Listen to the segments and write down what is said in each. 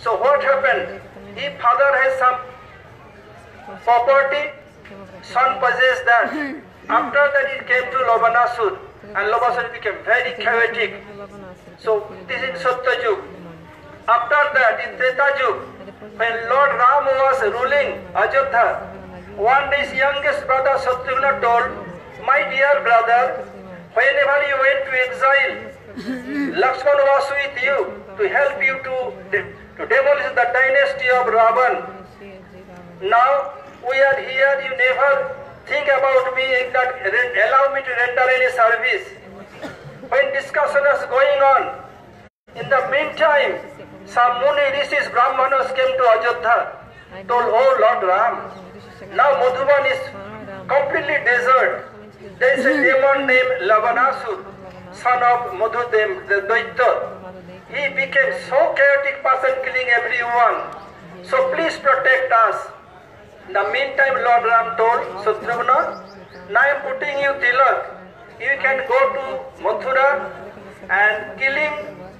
So what happened? If father has some property, son possessed that. After that it came to Lavanasur, and Lavanasur became very chaotic. So this is Satya Yug. After that in Treta Yug, when Lord Ram was ruling Ajodhya, one day his youngest brother Shatrugna told, "My dear brother, whenever you went to exile, Lakshman was with you to help you to demolish the dynasty of Ravan. Now we are here, you never think about me, that allow me to render any service." When discussion was going on, in the meantime, some Muni Rishis Brahmanas came to Ajodhya, told, "Oh Lord Ram, now Madhuvan is completely desert. There is a demon named Lavanasur, son of Madhudev, the Daitya. He became so chaotic person, killing everyone. So please protect us." In the meantime, Lord Ram told Shatrugna, "Now I am putting you tilak. You can go to Mathura and killing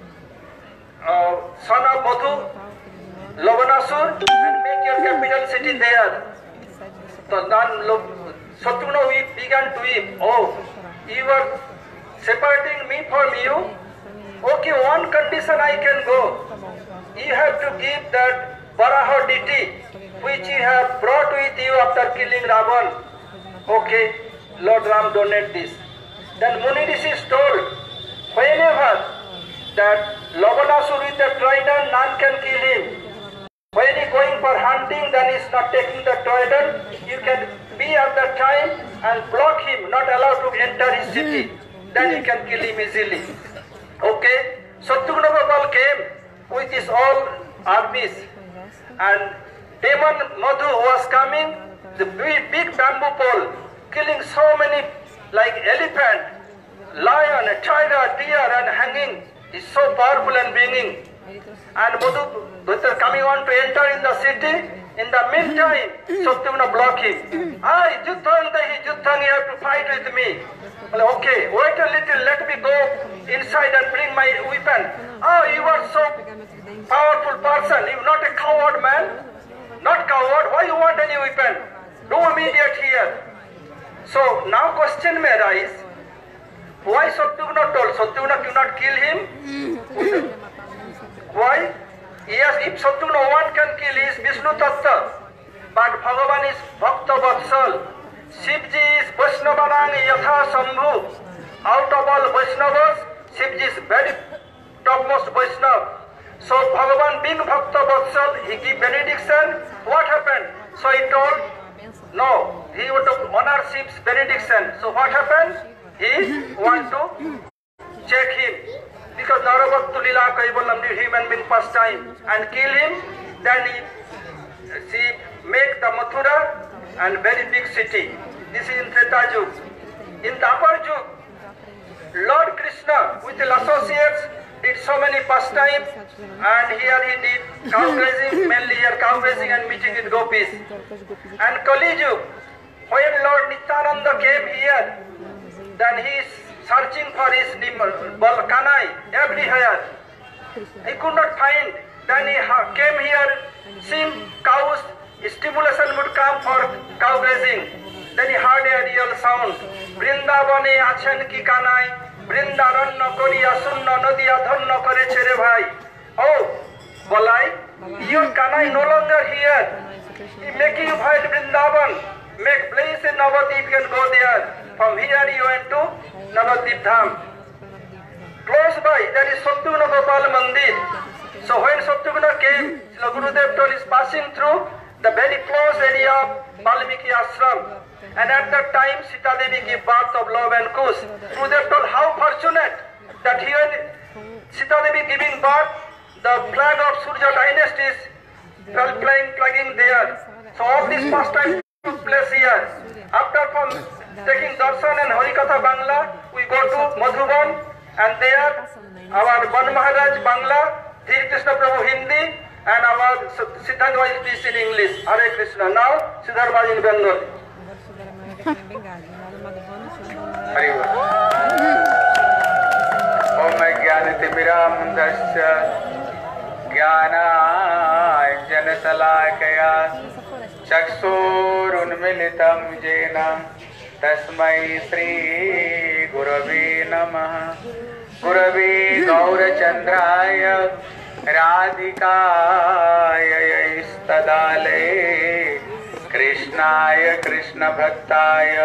son of Madhu, Lavanasur, and make your capital city there." So then Shatrugna began to weep. "Oh, you are separating me from you? Okay, one condition I can go. You have to give that Varaha deity which you have brought with you after killing Ravan." "Okay, Lord Ram, donate this." Then Muni Rishis told, whenever that Lavanasur with the trident, none can kill him. When he going for hunting, then he is not taking the trident. You can be at the time and block him, not allowed to enter his city. Then you can kill him easily. Okay, Shatrugna Gopal came with his all armies, and demon Madhu was coming, the big bamboo pole, killing so many like elephant, lion, tiger, deer, and hanging. Is so powerful and bringing. And Madhu coming on to enter in the city. In the meantime, Shatrugna block him. "Hi, Juddhandahi, you have to fight with me." Well, "Okay, wait a little, let me go inside and bring my weapon." "Oh, you are so powerful person, you are not a coward man." "Not coward, why you want any weapon? Do immediate here." So now question may arise, why Shatrugna told? Shatrugna cannot kill him? Why? Yes, if Shatrugna one can kill, he is Vishnu Tattva. But Bhagavan is Bhakta Vatsal. Shivji is Vaishnavanang Yatha Sambhu. Out of all Vaishnavas, Shivji is very topmost Vaishnav. So Bhagavan being Bhakta Vatsal, he give benediction. What happened? So he told, no, he would honor Shiv's benediction. So what happened? He want to check him. Because Narabhaktu Lila Kaivalam did him and been first time and kill him. Then he make the Mathura and very big city. This is in Treta Yug. In the Upper Yug, Lord Krishna with his associates did so many pastimes, and here he did cow grazing, mainly here cow grazing and meeting with gopis. And Kali Yug, when Lord Nityananda came here, then he is searching for his Kanai everywhere. He could not find. Then he came here, seeing cows, stimulation would come for cow grazing. Then he heard a real sound. Vrindavane achen ki Kanai, Vrindaranna koriya sunna nadiya dhanna kore chere bhai. Oh, Balai, your Kanai no longer here. He making you fight Vrindavan. Make place in Navadip, you can go there. From here you went to Navadip Dham. Close by, there is Shatrugna Gopal Mandir. So when Shatrugna came, Gurudev told is passing through the very close area of Valmiki Ashram. And at that time, Sita Devi gave birth of love and kush. Gurudev told how fortunate that here Sita Devi giving birth, the flag of Surya dynasty is flagging there. So all this pastime took place here. After from taking darshan and Harikatha Bangla, we go to Madhuvan, and there our Ban Maharaj Bangla, Dhir Krishna Prabhu Hindi, and our Sridhar Maharaj is in English. Hare Krishna. Now Sridhar Maharaj in Bengali. Om Jnana Timiram Dasya Jnana शलाकया चक्षुरुन्मीलितं येन तस्मै श्री गुरवे नमः। गुरवे गौरचन्द्राय राधिकायै कृष्णाय कृष्णभक्ताय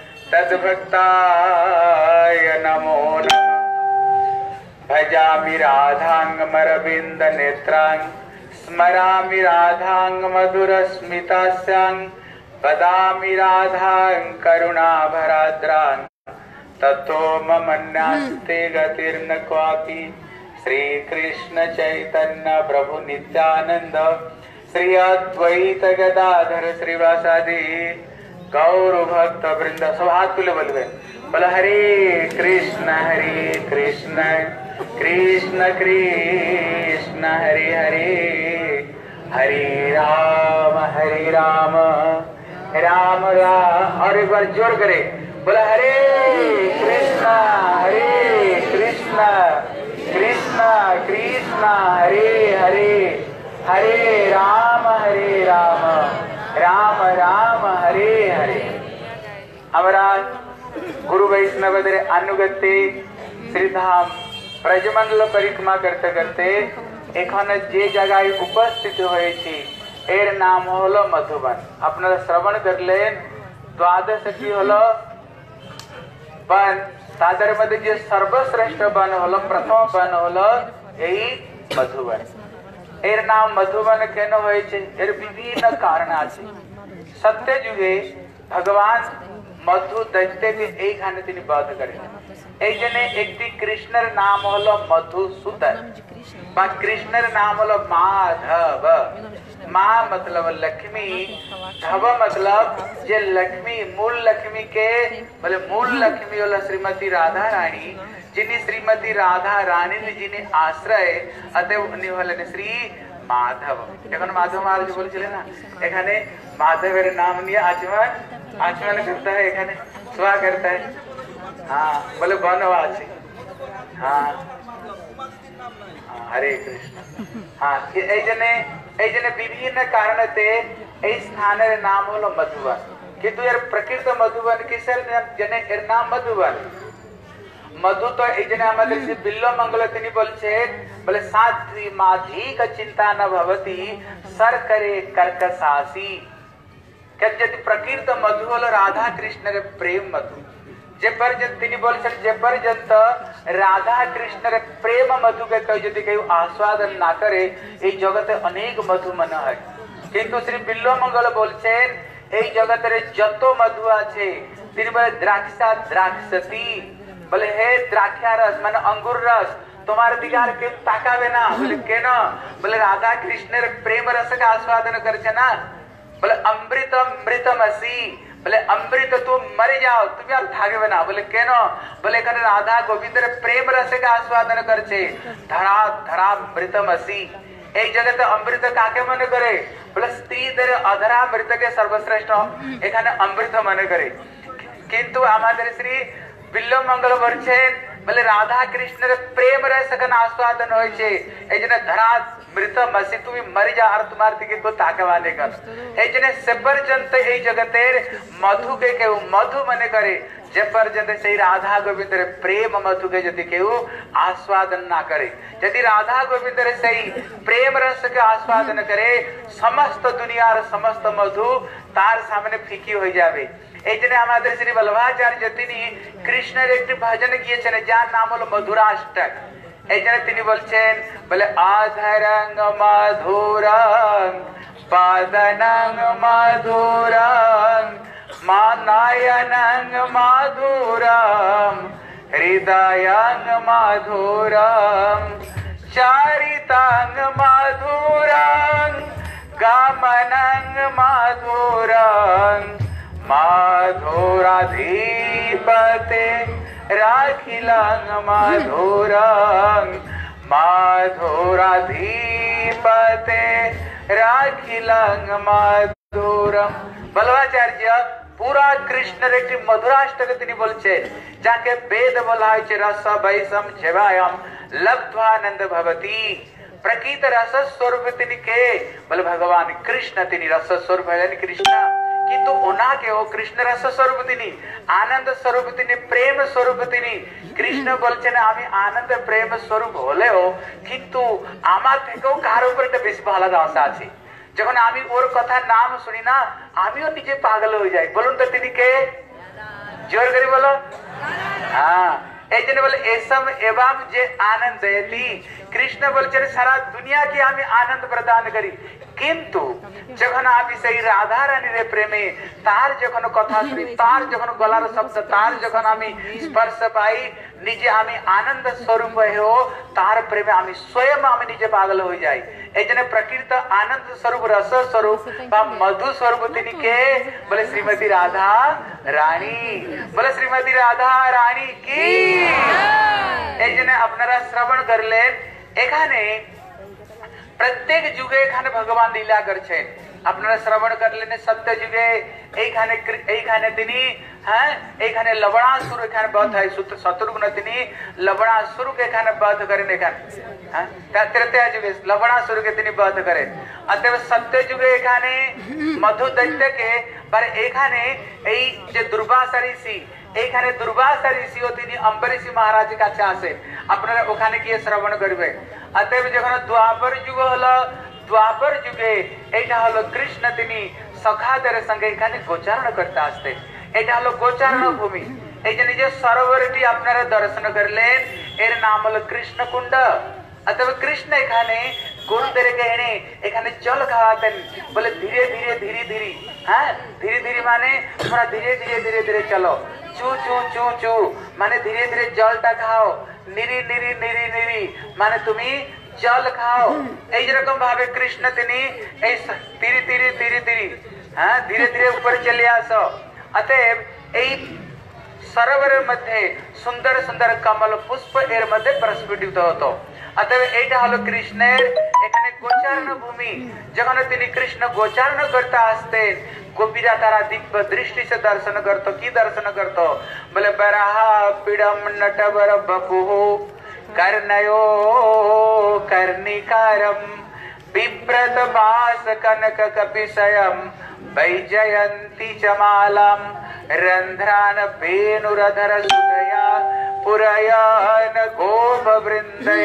तद्भक्ताय नमो नमः। भजामि राधाङ्गमरविन्दनेत्रां स्मरामि राधाङ्गमधुरस्मितास्यां वदामि राधां करुणाभराद्रां ततो मम नास्ति गतिर्न क्वापि। श्रीकृष्ण चैतन्य प्रभु नित्यानंद श्री अद्वैत गदाधर श्रीवासादि गौर भक्त वृंद। सब हाथ तुले बोलबे बोला हरे कृष्ण कृष्ण कृष्ण हरे हरे हरे राम राम राम। और एक बार जोर करे बोला हरे कृष्ण कृष्ण कृष्ण हरे हरे हरे राम राम राम हरे हरे। हमारा गुरु वैष्णव अनुगत्य श्रीधाम ब्रजमंडल परिक्रमा करते करते एखने जे जगह उपस्थित होएछि एर नाम हलो मधुबन। अपना श्रवण करलेन द्वादश की हलो वन तादर मध्य जे सर्वश्रेष्ठ वन हलो प्रथम वन हलो यही मधुबन। एर नाम मधुबन केन होएछि एर विभिन्न कारण आछे। सत्य जुगे भगवान मधु दैत्य के एक हाने तिनी बात करे এই জন্য একটি কৃষ্ণের নাম হলো মধুসূদন বা কৃষ্ণের নাম হলো माधव। माँ मतलब लक्ष्मी, धव मतलब जे लक्ष्मी मूल लक्ष्मी के बोले मूल लक्ष्मी होला श्रीमती राधा रानी जिनी श्रीमती राधा रानी ने जिनी आश्रय अतः उन्हीं हलेन श्री माधव। এখন माधव महाराज বলেছিলেন না এখানে माधवेर नाम নিয়ে आचमन आचमन करता है এখানে सेवा करता है। हाँ बोले बनवास। हाँ हरे कृष्ण। हाँ विभिन्न कारणते स्थानेर नाम हलो मधुबन किन्तु एर प्रकृत मधुबन किसेर जने एर नाम मधुबन। मधु तो এইজন্য আমাদের যে বিল্লমঙ্গল তিনি বলছেন বলে সাধ্বী মাধিক চিন্তা ন ভবতি সর করে कर्कशासी। यदि प्रकृत मधु हलो राधा कृष्णर प्रेम मधु जे पर्यंत তিনি বলছেন যে पर्यंत राधा कृष्णर प्रेम मधु के कई यदि केउ आस्वादन ना करे এই জগতে অনেক মধু মনে হয়। কিন্তু শ্রী বিল্লমঙ্গল বলছেন এই জগতের যত মধু আছে তিনি বলে দ্রাক্ষা দ্রাক্ষসতি बोले हे द्राक्षा रस माने अंगूर रस तुम्हारे दिगार के ताकावे ना। बोले केन बोले राधा कृष्णर प्रेम रस का आस्वादन करछे ना। बोले अमृत अमृतमसी बोले अमृत तुम मर जाओ तुम यार थाकबे ना। बोले केन बोले एखाने राधा गोविंदर प्रेम रस का आस्वादन करछे धरा धरा अमृतमसी। এই জগতে অমৃত কাকে মনে করে बोले স্ত্রীদের অধরা अमृत के सर्वश्रेष्ठ এখানে অমৃত মনে করে। কিন্তু আমাদের শ্রী বিল্লমঙ্গল বলছেন बोले राधा कृष्णर प्रेम रस का आस्वादन होइछे एजने धरा मृत मसी तुम मर जा और तुम्हार दिके को ताकवाने कर एजने से पर्यंत ए जगतेर मधु के केउ मधु मने करे जे पर्यंत से राधा गोविंदर प्रेम मधु के यदि केउ आस्वादन ना करे। यदि राधा गोविंदर से प्रेम रस के आस्वादन करे समस्त दुनियार समस्त मधु तार सामने फीकी हो जाबे। এইজন্য আমাদের শ্রী বল্লভাচার্য তিনি কৃষ্ণের একটি ভজন গিয়েছেন যার নাম হলো মধুরাষ্টক। এইজন্য তিনি বলছেন বলে আধরং মধুরং পাদনং মধুরং মানায়নং মধুরং হৃদয়ং মধুরং চারিতং মধুরং গমনং মধুরং माधुराधिपते राखिलं माधुरं माधुराधिपते राखिलं माधुरम। बल्लभाचार्य पूरा कृष्णर एक मधुराष्टक তিনি বলছে যাকে বেদ বলা হয়েছে রস বৈষম সেবায়ম लब्ध्वानंद भवती प्रकृत रस स्वरूप तिनी के बोले भगवान कृष्ण तिनी रस स्वरूप है कृष्ण किंतु उना के हो कृष्ण रस स्वरूप तिनी आनंद स्वरूप तिनी प्रेम स्वरूप तिनी कृष्ण बोलছেন আমি আনন্দ প্রেম স্বরূপ হলেও কিন্তু আমার থেকেও কার উপর একটা বেশি ভালোবাসা আছে যখন আমি ওর কথা নাম শুনি না আমিও নিজে পাগল হয়ে যাই বলুন তো তিনি কে জোর করে বলো হ্যাঁ এই জন্য বলে এসম এবাম যে আনন্দ দেতি কৃষ্ণ বলছেন সারা দুনিয়াকে আমি আনন্দ প্রদান করি কিন্তু যখন আমি সেই রাধা রানীর প্রেমে তার যখন কথা শুনি তার যখন গলার শব্দ তার যখন আমি স্পর্শ পাই নিজে আমি আনন্দ স্বরূপ হও তার প্রেমে আমি স্বয়ং আমি নিজে পাগল হয়ে যাই এই জন্য প্রকৃত আনন্দ স্বরূপ রস স্বরূপ বা মধু স্বরূপ তিনি কে বলে শ্রীমতী রাধা রানী বলে শ্রীমতী রাধা রানী কি এই জন্য আপনারা শ্রবণ করলেন এখানে प्रत्येक जुगे एखाने भगवान लीला करছেন আপনারা শ্রবণ করলেন সত্য যুগে এইখানে তিনি হ্যাঁ এইখানে লবণাসুর এখানে বধ হয় শত্রুঘ্ন তিনি লবণাসুরকে এখানে বধ করেন এখানে হ্যাঁ ত্রেতা যুগে লবণাসুরকে তিনি বধ করেন অতএব সত্য যুগে এখানে মধু দৈত্যকে पर এখানে এই যে দুর্বাসা ঋষি এইখানে দুর্বাসা ঋষিও তিনি অম্বরীশ মহারাজের কাছে আসেন আপনারা ওখানে গিয়ে শ্রবণ করবেন অতএব যখন দ্বাপর যুগ হলো द्वापर जुगे एटा हलो कृष्ण तिनी सखादेर संगे एखाने गोचारण करते आसते एटा हलो गोचारण भूमि এই যে নিজে সরোবরটি আপনারা দর্শন করলেন এর নাম হলো কৃষ্ণ কুণ্ড অথবা কৃষ্ণ এখানে গরুদেরকে এনে এখানে জল খাওয়াতেন বলে ধীরে ধীরে ধীরে ধীরে হ্যাঁ ধীরে ধীরে মানে তোমরা ধীরে ধীরে ধীরে ধীরে চলো চু চু চু চু মানে ধীরে ধীরে জলটা খাও নিরি নিরি নিরি নিরি মানে তুমি জল খাও এই যেরকম ভাবে কৃষ্ণ তিনি এই ধীরে ধীরে ধীরে ধীরে হ্যাঁ ধীরে ধীরে উপরে চলে আসো অতএব এই সরোবরের মধ্যে সুন্দর সুন্দর কমল পুষ্প এর মধ্যে প্রস্ফুটিত হতো অতএব এইটা হলো কৃষ্ণের এখানে গোচারণ ভূমি যখন তিনি কৃষ্ণ গোচারণ করতে আসতেন গোপীরা তারা দিব্য দৃষ্টি से दर्शन करतो की दर्शन करतो बोले बराहा पीडम नटवर बपुः कर्णयो कर्णिकारम बिभ्रत बास कनक कपिशयम वैजयंती चमालम रंध्रान वेणुरधर सुदया पुरयान गोप वृंदे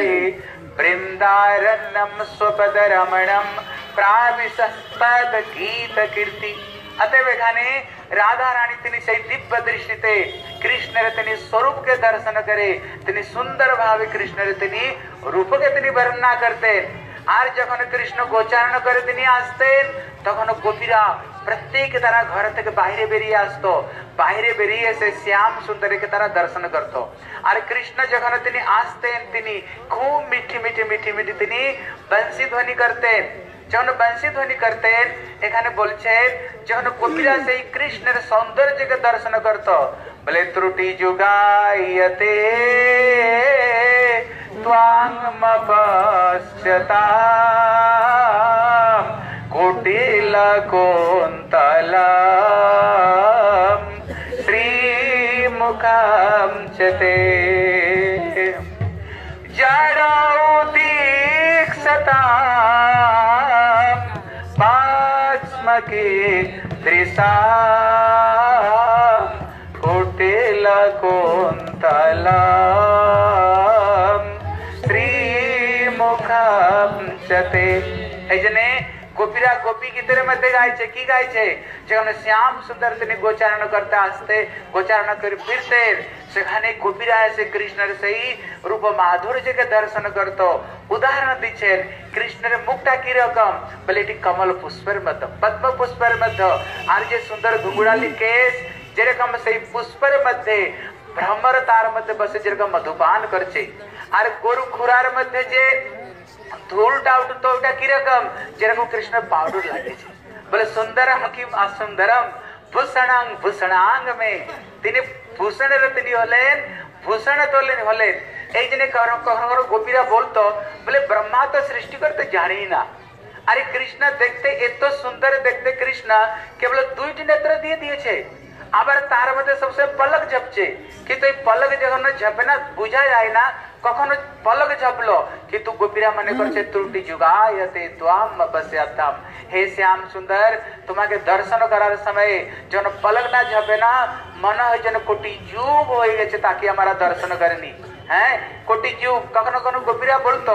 वृंदारण्यम स्वपद रमणम प्राविशस्पद गीत कीर्ति अतएव एखाने राधा रानी तिनी সেই দিব্য দৃষ্টিতে কৃষ্ণের তিনি স্বরূপকে দর্শন করে তিনি সুন্দর ভাবে কৃষ্ণের তিনি রূপকে তিনি বর্ণনা করতেন আর যখন কৃষ্ণ গোচারণ করে তিনি আসতেন তখন গোপীরা প্রত্যেক তারা ঘর থেকে বাইরে বেরিয়ে আসতো বাইরে বেরিয়ে এসে শ্যাম সুন্দরকে তারা দর্শন করত আর কৃষ্ণ যখন তিনি আসতেন তিনি খুব মিঠি মিঠি মিঠি মিঠি তিনি বংশী ধ্বনি করতেন যখন বংশী ধ্বনি করতেন এখানে বলছেন যখন গোপীরা সেই কৃষ্ণের সৌন্দর্যকে দর্শন করত বলে ত্রুটি যুগায়তে त्वांगमपश्यताम् कुटिलकुन्तलम् श्रीमुखं च ते जडौदीक्षताम् पास्मके दृशा कुटिलकुन्तलम् गोपीरा गोपी गीतेर मध्य गायছে কি গাইছে যখন শ্যাম সুন্দর তিনি গোচারণ করতে আসতে গোচারণ করে ফিরতেন সেখানে গোপীরা এসে কৃষ্ণের সেই রূপ মাধুর্যকে দর্শন করত উদাহরণ দিচ্ছেন কৃষ্ণের মুখটা কি রকম বলে এটি কমল পুষ্পের মতো পদ্ম পুষ্পের মতো আর যে সুন্দর ঘুঙুড়ালি কেশ যেরকম সেই পুষ্পের মধ্যে ভ্রমর তার মধ্যে বসে যেরকম মধুপান করছে আর গরু খুরার মধ্যে যে ধুলটা উঠতো ওটা কিরকম যেরকম কৃষ্ণ পাউডার লাগিয়েছে বলে সুন্দরম কি সুন্দরম ভূষণাং ভূষণাঙ্গ মে তিনি ভূষণের তিনি হলেন ভূষণ তোলেন হলেন এই জন্য কখনো গোপীরা বলতো বলে ব্রহ্মা তো সৃষ্টি করতে জানি না আরে কৃষ্ণ দেখতে এত সুন্দর দেখতে কৃষ্ণ কেবল দুইটি নেত্র দিয়ে দিয়েছে আবার তার মধ্যে সবসে পলক ঝপছে কিন্তু এই পলক যখন ঝপে না বুঝা যায় না কখনো পলক ঝাপলো কিন্তু গোপীরা মনে করছে ত্রুটি যুগায়তে ত্বাম পশ্যাতাম। হে শ্যাম সুন্দর, তোমাকে দর্শন করার সময় যখন পলক না ঝাপে না, মনে হয় যেন কোটি যুগ হয়ে গেছে তাকে আমরা দর্শন করেনি। হ্যাঁ, কোটি যুগ। কখনো কখনো গোপীরা বলতো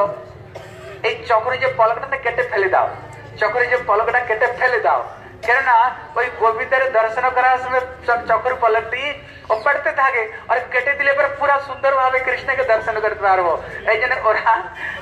এই চক্রে যে পলকটা কেটে ফেলে দাও, চক্রে যে পলকটা কেটে ফেলে দাও, কেননা ওই গোবিন্দের দর্শন করার সময় চক্র পলকটি পড়তে থাকে আর কেটে দিলে পরে পুরা সুন্দর ভাবে কৃষ্ণকে দর্শন করতে পারবো। এই জন্য ওরা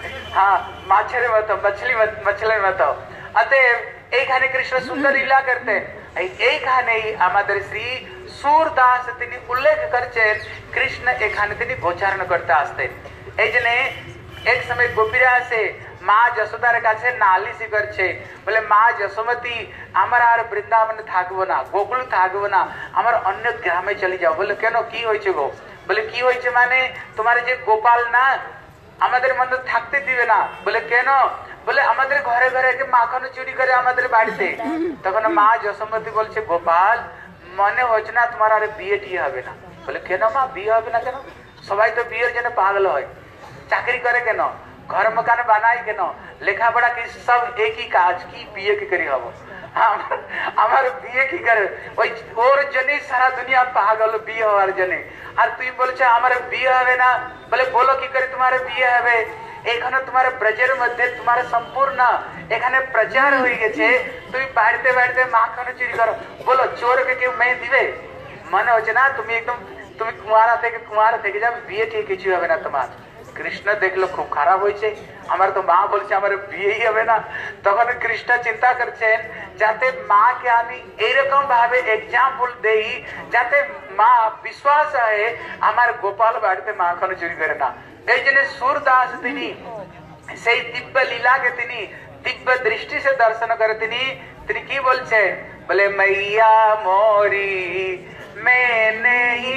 মাছের মতো মছলির মতো। অতএব এইখানে কৃষ্ণ সুন্দর লীলা করতেন। এইখানেই আমাদের শ্রী সুরদাস তিনি উল্লেখ করছেন কৃষ্ণ এখানে তিনি গোচারণ করতে আসতেন। এই জন্য এক সময় গোপীরা আসে মা যশোদার কাছে নালিশি করছে, বলে মা যশোমতী আমার আর বৃন্দাবনে থাকবো না, গোকুল থাকবো না, আমার অন্য গ্রামে চলে যাও। বলে কেন, কি হয়েছে গো? বলে কি হয়েছে মানে তোমার যে গোপাল না আমাদের মধ্যে থাকতে দিবে না। বলে কেন? বলে আমাদের ঘরে ঘরে মাখন চুরি করে আমাদের বাড়িতে। তখন মা যশোমতী বলছে গোপাল মনে হচ্ছে না তোমার আর বিয়ে টিয়ে হবে না। বলে কেন মা, বিয়ে হবে না কেন? সবাই তো বিয়ের জন্য পাগল হয়, চাকরি করে কেন, ঘর মকান বানায় কেন, লেখাপড়া কি সব একই কাজ, কি বিয়ে কি করি হবো? আমার বিয়ে কি করে? ওই ওর জন্যই সারা দুনিয়া পাগল বিয়ে হওয়ার জন্য। আর তুই বলছো আমার বিয়ে হবে না। বলে বলো কি করে তোমার বিয়ে হবে? এখানে তোমার ব্রজের মধ্যে তোমার সম্পূর্ণ এখানে প্রচার হয়ে গেছে, তুমি বাড়িতে বাড়িতে মাখন চুরি করো। বলো চোরকে কেউ মেয়ে দিবে? মনে হচ্ছে না তুমি একদম তুমি কুমার থেকে যাবে, বিয়ে ঠিক কিছু হবে না তোমার। কৃষ্ণ দেখলো খুব খারাপ হয়েছে, আমার তো মা বলছে আমার বিয়েই হবে না। তখন কৃষ্ণ চিন্তা করছেন যাতে মাকে আমি এইরকম ভাবে এক্সাম্পল দেই যাতে মা বিশ্বাস হয় আমার গোপাল বাড়িতে মাখন চুরি করে না। এই জন্য সুরদাস তিনি সেই দিব্য লীলাকে তিনি দিব্য দৃষ্টি से दर्शन করে তিনি কি বলছেন? বলে मैया मोरी मैंने ही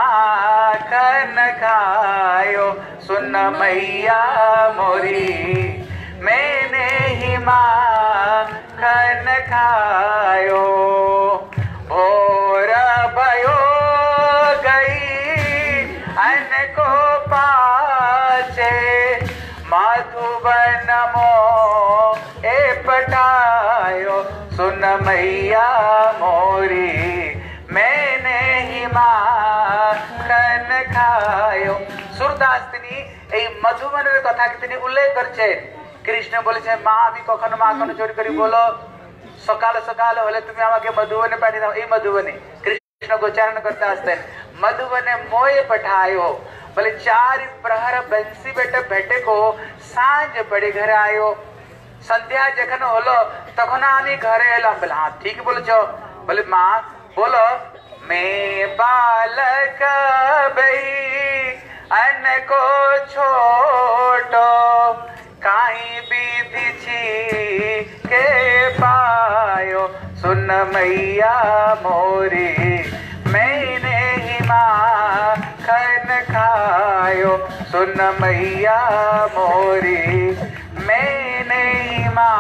माखन खायो, सुन मैया मोरी मैंने ही माखन खायो। भोर भयो गई अन को पाचे, मधुबन मो ए पठायो, सुन मैया मोरी मैंने ही माखन खायो। সুরদাস তিনি এই মধুবনের কথা তিনি উল্লেখ করছেন। কৃষ্ণ বলেছে মা আমি কখনো মাখন চুরি করি? বলো সকাল সকাল হলে তুমি আমাকে মধুবনে পাঠিয়ে দাও। এই মধুবনে কৃষ্ণ গোচারণ করতে আসতেন। मधुबन मोय पठायो, बोले चार प्रहर बंसी बेटे भेटे को सांझ पड़े घर आयो। संध्या जखन होलो तखन आमी घरे एलाम। बोले हाँ ठीक बोलछो। बोले माँ बोलो मैं बालक बई अन को छोटो, काई विधि छी के पायो, सुन मैया मोरी मैंने ही माखन खायो, सुन मैया मोरी मैंने ही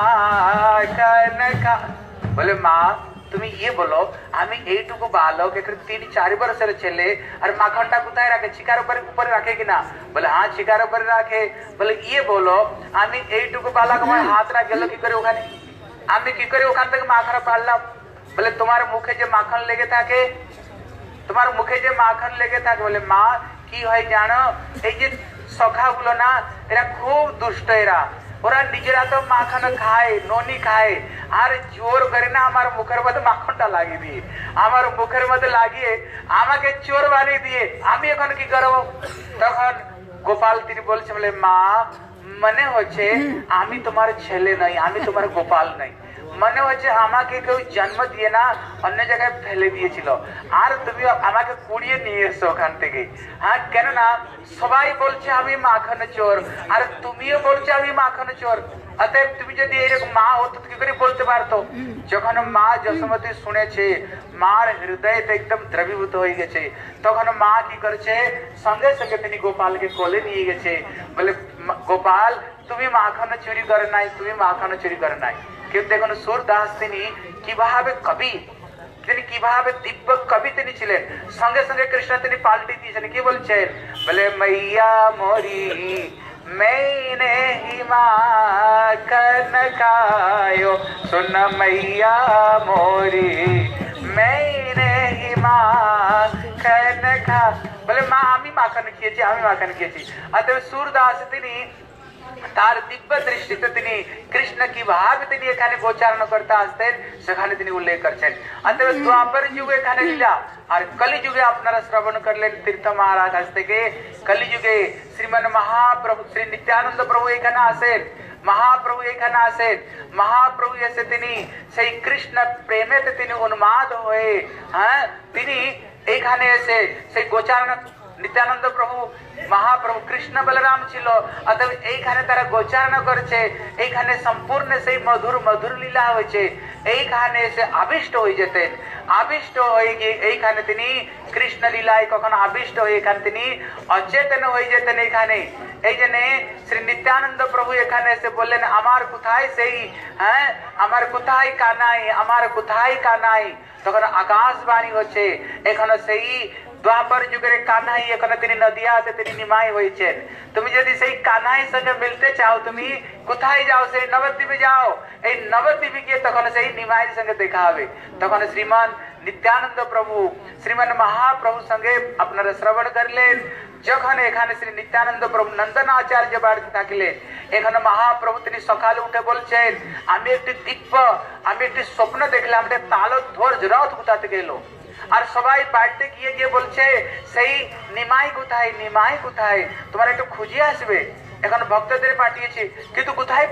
माखन खा। बोले माँ তুমি ইয়ে বলো আমি এইটুকু বালক এখানে 3-4 বছরের ছেলে আর মাখনটা কোথায় রাখে? চিকার উপরে রাখে কিনা? বলে হ্যাঁ চিকার উপরে রাখে। বলে ইয়ে বলো আমি এইটুকু বালক আমার হাতটা গেল কি করে ওখানে? আমি কি করে ওখান থেকে মাখন পারলাম? বলে তোমার মুখে যে মাখন লেগে থাকে, তোমার মুখে যে মাখন লেগে থাকে। বলে মা কি হয় জানো, এই যে সখাগুলো না এরা খুব দুষ্ট, এরা ওরা নিজেরা তো মাখন খায় ননি খায় আর জোর করে না আমার মুখের মধ্যে মাখনটা লাগিয়ে দিয়ে আমার মুখের মধ্যে লাগিয়ে আমাকে চোর বানিয়ে দিয়ে আমি এখন কি করবো? তখন গোপাল তিনি বলছে বলে মা মনে হচ্ছে আমি তোমার ছেলে নই, আমি তোমার গোপাল নই, মনে হচ্ছে আমাকে কেউ জন্ম দিয়ে না অন্য জায়গায় ফেলে দিয়েছিল আর তুমি আমাকে কুড়িয়ে নিয়ে এসো ওখান থেকে। হ্যাঁ কেননা সবাই বলছে আমি মাখন চোর আর তুমিও বলছো আমি মাখন চোর। অতএব তুমি যদি এরকম মা হতো কি করে বলতে পারতো? যখন মা যশোমতী শুনেছে মার হৃদয়টা একদম দ্রবীভূত হয়ে গেছে, তখন মা কি করেছে সঙ্গে সঙ্গে তিনি গোপালকে কোলে নিয়ে গেছে। বলে গোপাল তুমি মাখন চুরি করে নাই, তুমি মাখন চুরি করে নাই। কিন্তু দেখুন সুরদাস তিনি কিভাবে কবি তিনি কিভাবে দিব্য কবি তিনি ছিলেন সঙ্গে সঙ্গে কৃষ্ণ তিনি পাল্টি দিয়েছেন কি বলছেন বলে মাইয়া মোরি मैंने ही माखन खायो सुन मैया मोरी मैंने ही माखन खा বলে মা আমি মাখন খেয়েছি অতএব সুরদাস তিনি তার দিব্য দৃষ্টিতে তিনি কৃষ্ণ কিভাবে তিনি এখানে গোচারণ করতে আসতেন সেখানে তিনি উল্লেখ করছেন অতএব দ্বাপর যুগে এখানে লীলা আর কলি যুগে আপনারা শ্রবণ করলেন তীর্থ মহারাজ কাছ থেকে কলি যুগে শ্রীমান মহাপ্রভু শ্রী নিত্যানন্দ প্রভু এখানে আসেন মহাপ্রভু এখানে আসেন মহাপ্রভু এসে তিনি সেই কৃষ্ণ প্রেমেতে তিনি উন্মাদ হয়ে হ্যাঁ তিনি এখানে এসে সেই গোচারণ নিত্যানন্দ প্রভু মহাপ্রভু কৃষ্ণ বলরাম ছিল অতএব এইখানে তারা গোচারণ করছে এইখানে সম্পূর্ণ সেই মধুর মধুর লীলা হয়েছে এইখানে এসে আবিষ্ট হয়ে যেতেন আবিষ্ট হয়ে গিয়ে এইখানে তিনি কৃষ্ণ লীলায় কখনো আবিষ্ট হয়ে এখানে তিনি অচেতন হয়ে যেতেন এইখানে এই জন্য শ্রী নিত্যানন্দ প্রভু এখানে এসে বললেন আমার কোথায় সেই হ্যাঁ আমার কোথায় কানাই আমার কোথায় কানাই তখন আকাশবাণী হচ্ছে এখনো সেই দ্বাপর যুগের কানাই এখানে তিনি নদিয়াতে তিনি নিমাই হয়েছেন তুমি যদি সেই কানাই সঙ্গে মিলতে চাও তুমি কোথায় যাও সেই নবদ্বীপে যাও এই নবদ্বীপে গিয়ে তখন সেই নিমাইয়ের সঙ্গে দেখা হবে তখন শ্রীমান নিত্যানন্দ প্রভু শ্রীমান মহাপ্রভু সঙ্গে আপনারা শ্রবণ করলেন যখন এখানে শ্রী নিত্যানন্দ প্রভু নন্দন আচার্য বাড়িতে থাকলেন এখানে মহাপ্রভু তিনি সকালে উঠে বলছেন আমি একটি স্বপ্ন দেখলাম একটা তালো ধ্বজ রথ কোথাতে গেল আর সবাই বাড়িতে গিয়ে গিয়ে বলছে সেই নিমাই কোথায় তোমার একটু খুঁজে আসবে এখন ভক্তদের পাঠিয়েছে কিন্তু কোথায়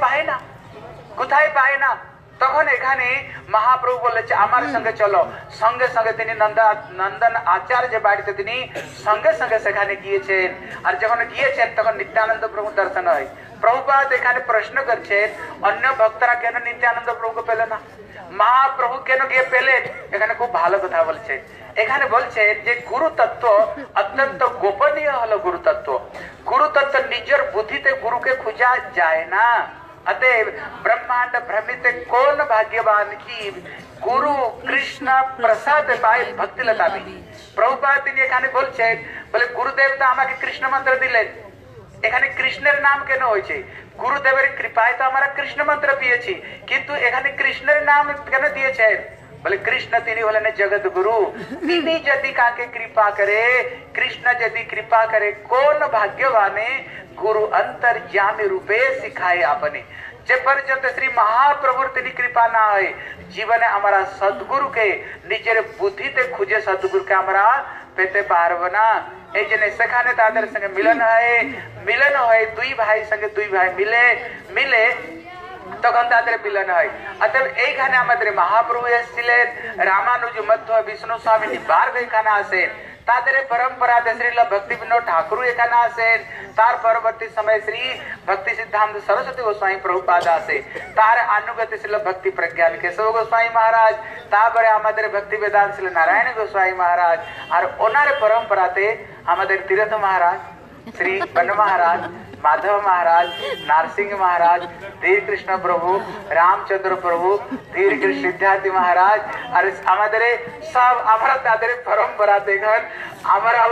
পায় না তখন এখানে মহাপ্রভু বলেছে আমার সঙ্গে চলো সঙ্গে সঙ্গে তিনি নন্দন আচার্য বাড়িতে তিনি সঙ্গে সঙ্গে সেখানে গিয়েছেন আর যখন গিয়েছেন তখন নিত্যানন্দ প্রভু দর্শন হয় প্রভুপাদ এখানে প্রশ্ন করছেন অন্য ভক্তরা কেন নিত্যানন্দ প্রভুকে পেল না মহাপ্রভু কেন গিয়ে পেলেন এখানে খুব ভালো কথা বলছে এখানে বলছেন যে গুরু তত্ত্ব অত্যন্ত গোপনীয় হলো গুরু তত্ত্ব নিজের বুদ্ধিতে গুরুকে খুঁজা যায় না अतएव ब्रह्मांड भ्रमित कौन भाग्यवान की गुरु कृष्ण प्रसाद पाए भक्ति लता भी प्रभुपाद তিনি এখানে বলছেন বলে গুরুদেব তো আমাকে কৃষ্ণ মন্ত্র দিলেন এখানে কৃষ্ণের নাম কেন হয়েছে গুরুদেবের কৃপায় তো আমরা কৃষ্ণ মন্ত্র পেয়েছি কিন্তু এখানে কৃষ্ণের নাম কেন দিয়েছেন বলে কৃষ্ণ তিনি হলেন জগৎ গুরু তিনি যদি কাকে কৃপা করে কৃষ্ণ যদি কৃপা করে কোন ভাগ্যবানে गुरु अंतर्यामी रूपे सिखाए आपने जे पर्यंत श्री महाप्रभुर তিনি কৃপা না হয় জীবনে আমরা সদ্গুরু কে নিজের বুদ্ধিতে খুঁজে সদ্গুরু কে আমরা পেতে পারবো না এই জন্য সেখানে তাদের সঙ্গে মিলন হয় দুই ভাই সঙ্গে দুই ভাই মিলে তখন তাদের মিলন হয় অতএব এইখানে আমাদের মহাপ্রভু এসেছিলেন রামানুজ মধ্য বিষ্ণু স্বামী নিবার্গ এখানে আসেন তাদের परंपरा श्रील भक्ति विनोद ठाकुर एखाने आसेन तार परवर्ती समय श्री भक्ति सिद्धांत सरस्वती गोस्वामी प्रभुपाद आसे तार अनुगत श्रील भक्ति प्रज्ञान केशव गोस्वामी महाराज तारपरे आमादेर भक्ति वेदांत श्री नारायण गोस्वामी महाराज और ओनारे परंपराते आमादेर तीर्थ महाराज श्री बन महाराज माधव महाराज नारसिंह महाराज धीर कृष्ण प्रभु रामचंद्र प्रभु धीर कृष्ण सिद्धार्थी महाराज और আমাদের সব আমরা তাদের পরম্পরা দেখেন আমরাও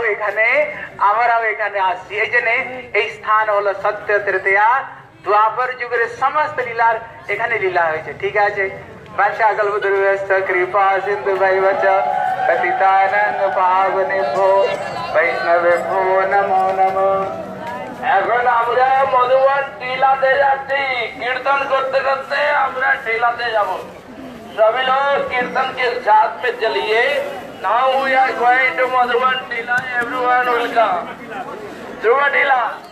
এখানে আসছি এই জন্য এই স্থান হলো সত্য তৃতীয়া দ্বাপর যুগের সমস্ত লীলার এখানে লীলা হয়েছে ঠিক আছে বাদশাহ কল্পতরুস্ত কৃপা সিন্ধু বৈবচ পতিতানং পাবনেভ্যো বৈষ্ণবেভ্যো নমো নমো এখন আমরা মধুবন টিলাতে যাচ্ছি कीर्तन करते करते আমরা টিলাতে যাব सभी लोग कीर्तन के साथ में चलिए now we are going to Madhuban टीला एवरीवन वेलकम ध्रुव टीला